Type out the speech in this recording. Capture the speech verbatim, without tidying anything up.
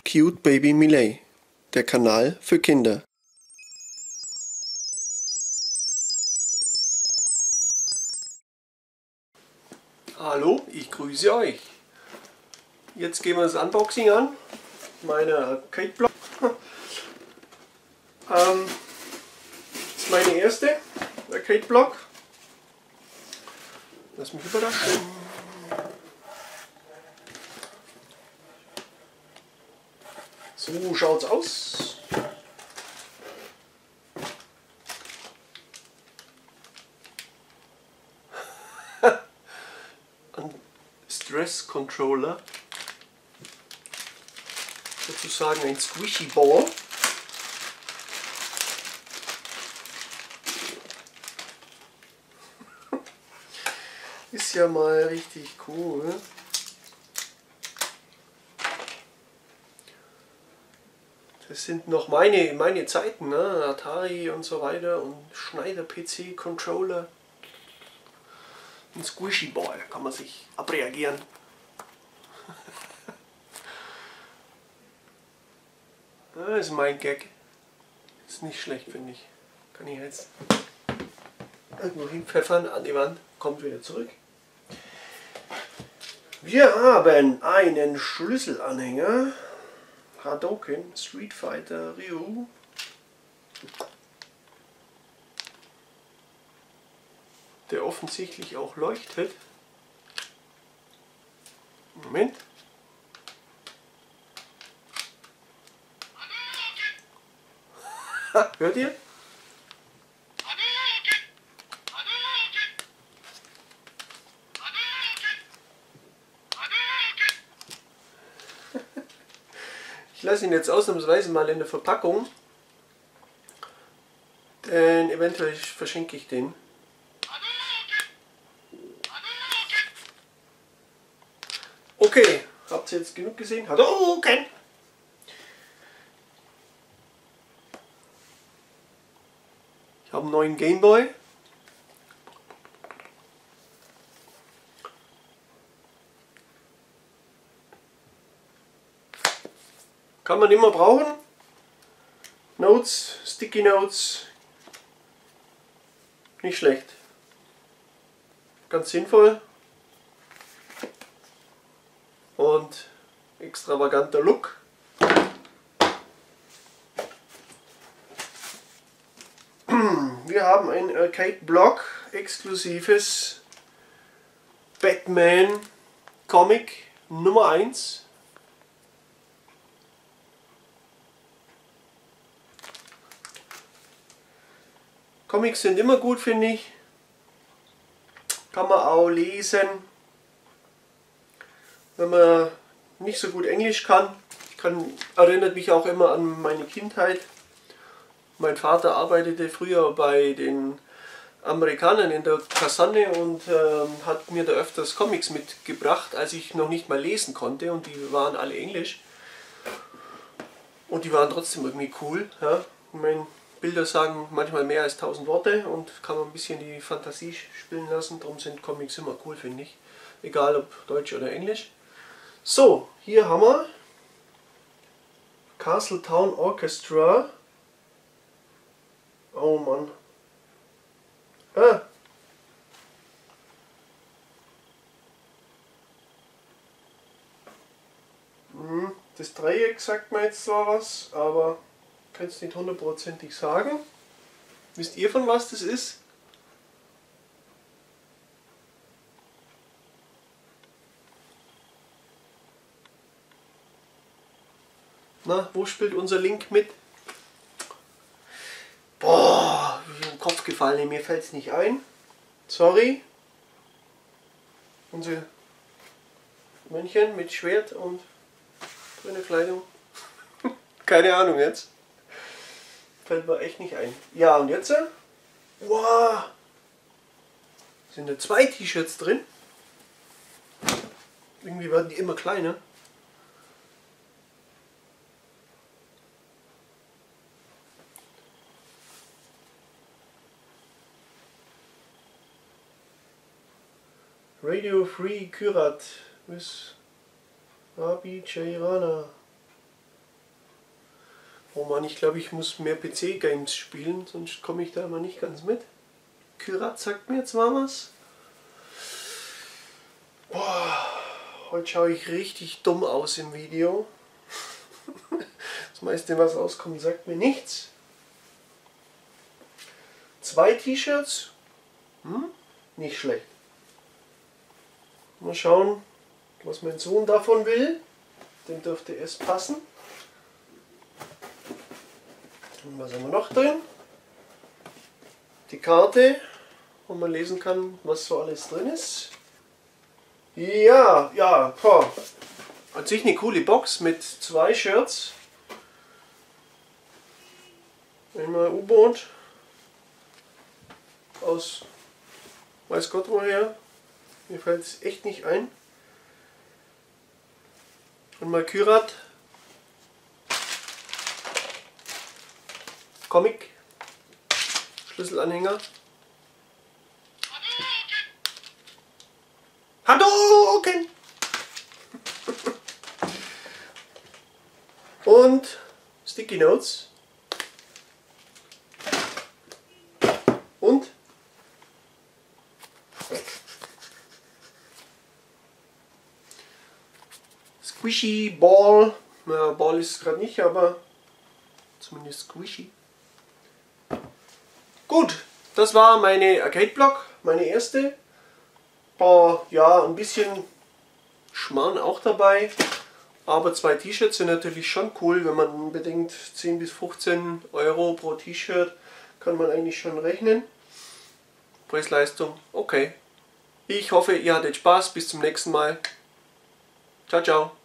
Cute Baby Miley, der Kanal für Kinder. Hallo, ich grüße euch. Jetzt gehen wir das Unboxing an. Meine Arcade Block. ähm, das ist meine erste Arcade Block. Lass mich überraschen. So schaut's aus. Ein Stress Controller. Sozusagen ein Squishy Ball. Ist ja mal richtig cool. Das sind noch meine, meine Zeiten, ne? Atari und so weiter und Schneider-P C-Controller. Ein Squishy Ball, kann man sich abreagieren. Das ist mein Gag. Ist nicht schlecht, finde ich. Kann ich jetzt irgendwo hinpfeffern an die Wand, kommt wieder zurück. Wir haben einen Schlüsselanhänger. Hadouken, Street Fighter, Ryu. Der offensichtlich auch leuchtet. Moment. Ha, hört ihr? Ich lasse ihn jetzt ausnahmsweise mal in der Verpackung, denn eventuell verschenke ich den. Okay, habt ihr jetzt genug gesehen? Hadouken! Ich habe einen neuen Gameboy. Kann man immer brauchen. Notes, Sticky Notes. Nicht schlecht. Ganz sinnvoll. Und extravaganter Look. Wir haben ein Arcade Block, exklusives Batman Comic Nummer eins. Comics sind immer gut, finde ich. Kann man auch lesen, wenn man nicht so gut Englisch kann. Ich kann, erinnert mich auch immer an meine Kindheit. Mein Vater arbeitete früher bei den Amerikanern in der Kaserne und ähm, hat mir da öfters Comics mitgebracht, als ich noch nicht mal lesen konnte, und die waren alle Englisch. Und die waren trotzdem irgendwie cool. Ja? Ich mein, Bilder sagen manchmal mehr als tausend Worte und kann man ein bisschen die Fantasie spielen lassen. Darum sind Comics immer cool, finde ich. Egal ob Deutsch oder Englisch. So, hier haben wir Castletown Orchestra. Oh Mann. Ah. Hm, das Dreieck sagt mir jetzt zwar was, aber ich kann es nicht hundertprozentig sagen. Wisst ihr, von was das ist? Na, wo spielt unser Link mit? Boah, wie im Kopf gefallen, mir fällt es nicht ein. Sorry. Unser Männchen mit Schwert und grüner Kleidung. Keine Ahnung jetzt. Fällt mir echt nicht ein. Ja, und jetzt? Wow! Sind da zwei T-Shirts drin? Irgendwie werden die immer kleiner. Radio Free Kyrat with Rabi Chairana. Oh Mann, ich glaube, ich muss mehr P C-Games spielen, sonst komme ich da immer nicht ganz mit. Kyrat sagt mir zwar was. Boah, heute schaue ich richtig dumm aus im Video. Das meiste, was rauskommt, sagt mir nichts. Zwei T-Shirts. Hm? Nicht schlecht. Mal schauen, was mein Sohn davon will. Dem dürfte es passen. Und was haben wir noch drin? Die Karte, wo man lesen kann, was so alles drin ist. Ja, ja, boah. An sich eine coole Box mit zwei Shirts. Einmal U-Boot aus weiß Gott woher. Mir fällt es echt nicht ein. Und mal Kyrat. Comic. Schlüsselanhänger. Hadouken! Und Sticky Notes. Und Squishy Ball. Na, Ball ist es gerade nicht, aber zumindest Squishy. Gut, das war meine Arcade Block, meine erste. War ja ein bisschen Schmarrn auch dabei. Aber zwei T-Shirts sind natürlich schon cool, wenn man bedenkt, zehn bis fünfzehn Euro pro T-Shirt kann man eigentlich schon rechnen. Preis-Leistung, okay. Ich hoffe, ihr hattet Spaß. Bis zum nächsten Mal. Ciao, ciao.